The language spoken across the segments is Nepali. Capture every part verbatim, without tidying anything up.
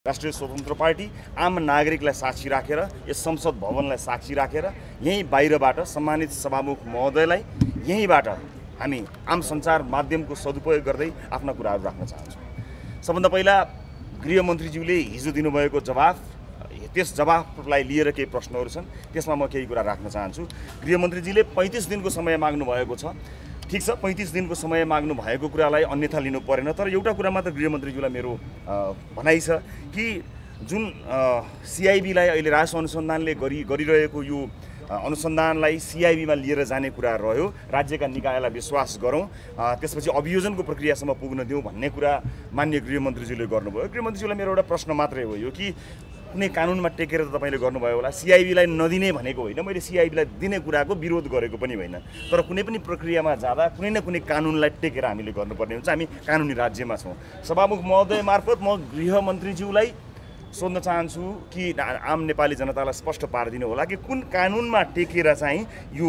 राष्ट्रिय स्वतन्त्र पार्टी आम नागरिकलाई साक्षी राखेर यस संसद भवनलाई साक्षी राखेर यही बाहिरबाट सम्मानित सभामुख महोदयलाई यहीबाट हामी आम सञ्चार माध्यमको सदुपयोग गर्दै आफ्ना कुराहरू राख्न चाहन्छौँ। सबभन्दा पहिला गृहमन्त्रीज्यूले हिजो दिनुभएको जवाफ, त्यस जवाफलाई लिएर केही प्रश्नहरू छन्, त्यसमा म केही कुरा राख्न चाहन्छु। गृहमन्त्रीजीले पैँतिस दिनको समय माग्नु भएको छ। ठीक छ, पैँतिस दिनको समय माग्नु भएको कुरालाई अन्यथा लिनु परेन। तर एउटा कुरा मात्र गृहमन्त्रीज्यूलाई मेरो भनाइ छ कि जुन सिआइबीलाई अहिले राष्ट्रिय अनुसन्धानले गरि गरिरहेको यो अनुसन्धानलाई सिआइबीमा लिएर जाने कुरा रह्यो, राज्यका निकायलाई विश्वास गरौँ, त्यसपछि अभियोजनको प्रक्रियासम्म पुग्न दिउँ भन्ने कुरा माननीय गृहमन्त्रीज्यूले गर्नुभयो। गृहमन्त्रीज्यूलाई मेरो एउटा प्रश्न मात्रै हो यो कि कुनै कानुनमा टेकेर त तपाईँले गर्नुभयो होला, सिआइबीलाई नदिने भनेको होइन, मैले सिआइबीलाई दिने कुराको विरोध गरेको पनि होइन। तर कुनै पनि प्रक्रियामा जाँदा कुनै न कुनै कानुनलाई टेकेर हामीले गर्नुपर्ने हुन्छ। हामी कानुनी राज्यमा छौँ। सभामुख महोदय मार्फत म गृहमन्त्रीज्यूलाई सोध्न चाहन्छु कि आम नेपाली जनतालाई स्पष्ट पारिदिनु होला कि कुन कानुनमा टेकेर चाहिँ यो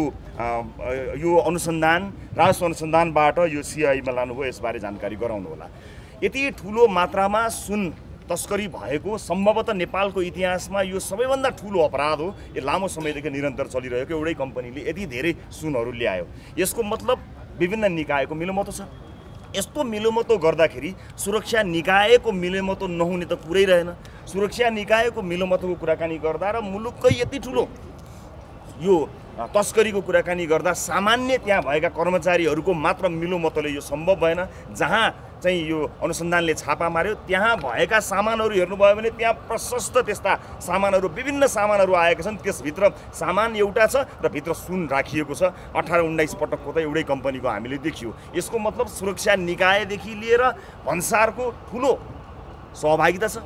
यो अनुसन्धान राष्ट्रिय अनुसन्धानबाट यो सिआइबीमा लानुभयो, यसबारे जानकारी गराउनु होला। यति ठुलो मात्रामा सुन तस्करी भएको सम्भवतः नेपालको इतिहासमा यो सबैभन्दा ठुलो अपराध हो। यो लामो समयदेखि निरन्तर चलिरहेको एउटै कम्पनीले यति धेरै सुनहरू ल्यायो। यसको मतलब विभिन्न निकायको मिलोमतो छ। यस्तो मिलोमतो गर्दाखेरि सुरक्षा निकायको मिलोमतो नहुने त कुरै रहेन। सुरक्षा निकायको मिलोमतोको कुराकानी गर्दा र मुलुककै यति ठुलो यो तस्करीको कुराकानी गर्दा सामान्य त्यहाँ भएका कर्मचारीहरूको मात्र मिलोमतोले यो सम्भव भएन। जहाँ चाहिँ यो अनुसन्धानले छापा मार्यो त्यहाँ भएका सामानहरू हेर्नुभयो भने त्यहाँ प्रशस्त त्यस्ता सामानहरू, विभिन्न सामानहरू आएका छन्। त्यसभित्र सामान एउटा छ र भित्र सुन राखिएको छ। अठार उन्नाइस पटकको त एउटै कम्पनीको हामीले देखियो। यसको मतलब सुरक्षा निकायदेखि लिएर भन्सारको ठुलो सहभागिता छ।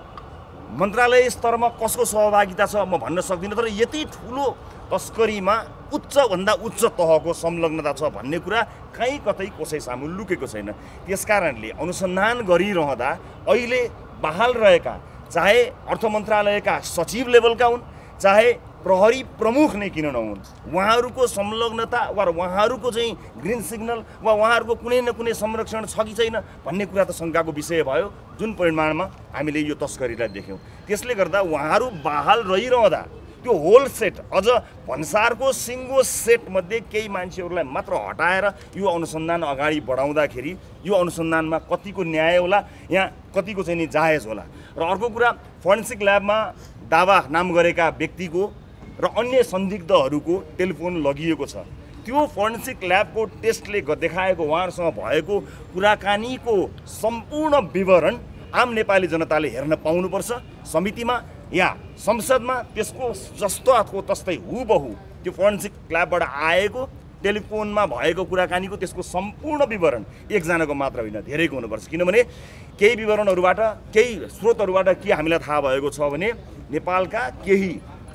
मन्त्रालय स्तरमा कसको सहभागिता छ म भन्न सक्दिनँ, तर यति ठुलो तस्करीमा उच्चभन्दा उच्च तहको संलग्नता छ भन्ने कुरा कहीँ कतै कसै सामु लुकेको छैन। त्यसकारणले अनुसन्धान गरिरहँदा अहिले बहाल रहेका चाहे अर्थ मन्त्रालयका सचिव लेभलका हुन्, चाहे प्रहरी प्रमुख नै किन नहुन्, उहाँहरूको संलग्नता वा उहाँहरूको चाहिँ ग्रिन सिग्नल वा उहाँहरूको कुनै न कुनै संरक्षण छ कि छैन भन्ने कुरा त शङ्काको विषय भयो, जुन परिमाणमा हामीले यो तस्करीलाई देख्यौँ। त्यसले गर्दा उहाँहरू बहाल रहिरहँदा त्यो होल सेट, अझ भन्सारको सिङ्गो सेटमध्ये केही मान्छेहरूलाई मात्र हटाएर यो अनुसन्धान अगाडि बढाउँदाखेरि यो अनुसन्धानमा कतिको न्याय होला, यहाँ कतिको चाहिँ नि जायज होला। र अर्को कुरा, फोरेन्सिक ल्याबमा दावा नाम गरेका व्यक्तिको र अन्य संदिग्धहरूको टेलिफोन लगिएको छ। त्यो फोरेन्सिक ल्याबको टेस्टले देखाएको उहाँहरूसँग भएको कुराकानीको सम्पूर्ण विवरण आम नेपाली जनताले हेर्न पाउनुपर्छ। समितिमा या संसदमा त्यसको जस्तो अथवा तस्तै हुबहु त्यो फोरेन्सिक ल्याबबाट आएको टेलिफोनमा भएको कुराकानीको त्यसको सम्पूर्ण विवरण एकजनाको मात्र होइन, धेरैको हुनुपर्छ। किनभने केही विवरणहरूबाट, केही स्रोतहरूबाट के हामीलाई थाहा भएको छ भने नेपालका केही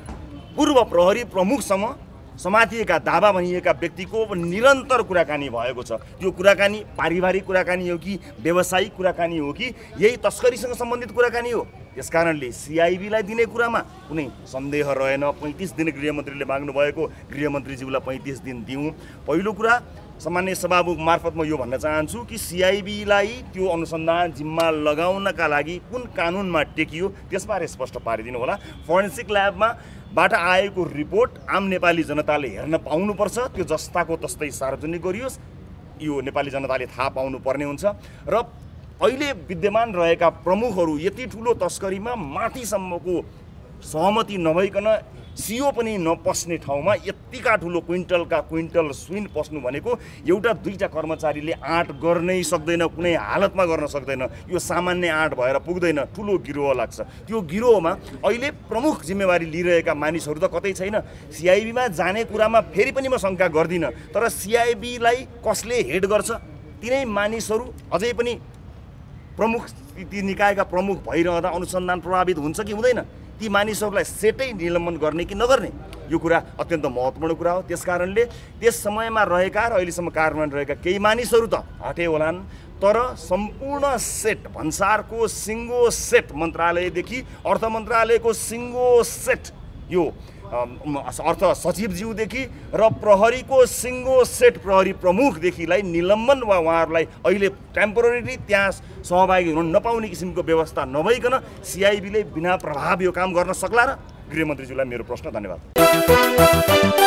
पूर्व प्रहरी प्रमुखसँग समातिएका दावा भनिएका व्यक्तिको निरन्तर कुराकानी भएको छ। त्यो कुराकानी पारिवारिक कुराकानी हो कि व्यावसायिक कुराकानी हो कि यही तस्करीसँग सम्बन्धित कुराकानी हो। त्यसकारणले सिआइबीलाई दिने कुरामा कुनै सन्देह रहेन। पैँतिस दिन गृहमन्त्रीले माग्नु भएको, गृहमन्त्रीज्यूलाई पैँतिस दिन दिउँ। पहिलो कुरा, सामान्य सभामुख मार्फत म यो भन्न चाहन्छु कि सिआइबीलाई त्यो अनुसन्धान जिम्मा लगाउनका लागि कुन कानुनमा टेकियो त्यसबारे स्पष्ट पारिदिनु होला। फोरेन्सिक ल्याबमा बाट आएको रिपोर्ट आम नेपाली जनताले हेर्न पाउनुपर्छ। त्यो जस्ताको तस्तै सार्वजनिक गरियोस्, यो नेपाली जनताले थाहा पाउनुपर्ने हुन्छ। र अहिले विद्यमान रहेका प्रमुखहरू यति ठुलो तस्करीमा माथिसम्मको सहमति नभइकन सिओ पनि नपस्ने ठाउँमा यत्तिका ठुलो क्विन्टलका क्विन्टल सुन पस्नु भनेको एउटा दुईटा कर्मचारीले आँट गर्नै सक्दैन, कुनै हालतमा गर्न सक्दैन। यो सामान्य आँट भएर पुग्दैन, ठुलो गिरोह लाग्छ। त्यो गिरोहमा अहिले प्रमुख जिम्मेवारी लिइरहेका मानिसहरू त कतै छैन। सिआइबीमा जाने कुरामा फेरि पनि म शङ्का गर्दिनँ, तर सिआइबीलाई कसले हेड गर्छ तिनै मानिसहरू अझै पनि प्रमुख, ती निकायका प्रमुख भइरहँदा अनुसन्धान प्रभावित हुन्छ कि हुँदैन, ती मानिसहरूलाई सेटै निलम्बन गर्ने कि नगर्ने, यो कुरा अत्यन्त महत्त्वपूर्ण कुरा हो। त्यसकारणले त्यस समयमा रहेका र अहिलेसम्म कार्यान्वयन रहेका केही मानिसहरू त हटे होलान्, तर सम्पूर्ण सेट, भन्सारको सिङ्गो सेट, मन्त्रालयदेखि अर्थ मन्त्रालयको सिङ्गो सेट, यो अर्थ सचिवज्यूदेखि र प्रहरीको सिङ्गो सेट प्रहरी प्रमुखदेखिलाई निलम्बन वा उहाँहरूलाई अहिले टेम्पोररी त्यहाँ सहभागी हुन नपाउने किसिमको व्यवस्था नभइकन सिआइबीले बिना प्रभाव यो काम गर्न सक्ला र गृहमन्त्रीज्यूलाई मेरो प्रश्न। धन्यवाद।